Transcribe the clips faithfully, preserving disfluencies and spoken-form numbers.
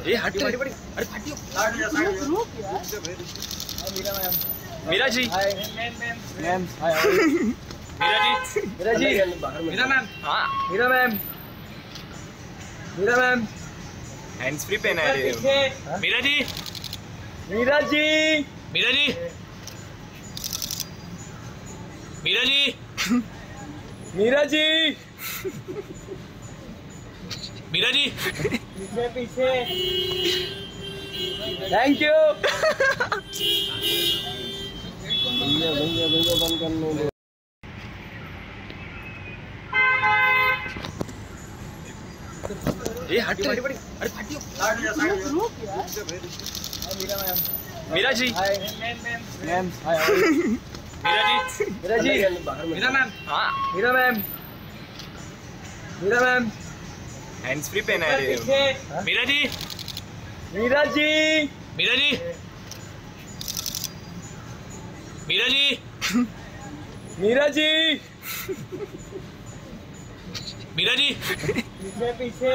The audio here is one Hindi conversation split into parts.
ये हट अरे फटियो Meera ji ma'am hi Meera ji Meera ji Meera ma'am हाँ Meera ma'am Meera ma'am hands free पहना है मीरा जी मीरा जी मीरा जी मीरा जी मीरा जी मीरा जी पीछे पीछे थैंक यू भैया भैया भैया बंद करने दो। ये हट अरे फटियो Meera ji ma'am hi Meera ji Meera ji Meera ma'am हाँ Meera ma'am Meera ma'am hands free पहना है मीरा जी मीरा जी मीरा जी मीरा जी मीरा जी मीरा जी पीछे पीछे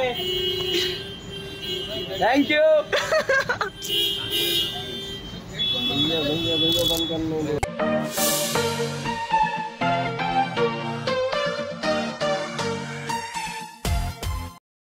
थैंक यू भैया भैया भैया बंद करने दो।